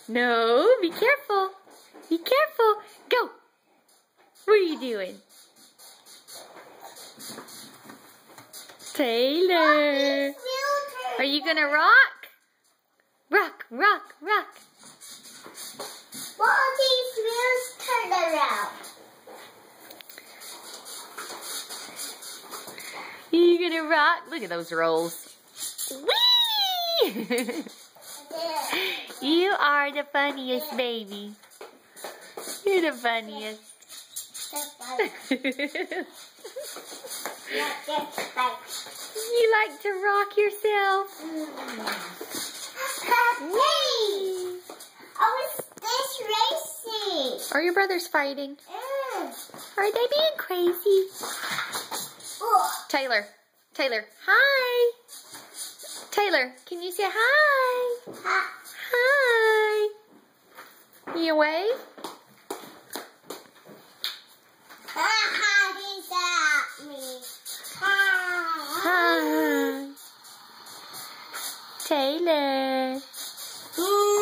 No, be careful. Be careful. Go. What are you doing? Taylor. Are you gonna rock? Rock, rock, rock. What are these wheels turn around? You gonna rock? Look at those rolls. Whee! You are the funniest baby. You're the funniest. You like to rock yourself? Wait! I was this racing. Are your brothers fighting? Are they being crazy? Taylor, Taylor, hi. Taylor, can you say hi? Hi. You away? Hi. Taylor.